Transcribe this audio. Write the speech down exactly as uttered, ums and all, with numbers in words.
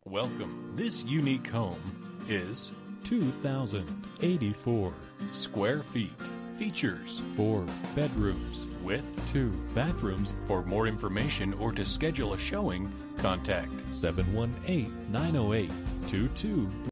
Welcome. This unique home is two thousand eighty-four square feet. Features four bedrooms with two bathrooms. For more information or to schedule a showing, contact seven one eight, nine oh eight, two two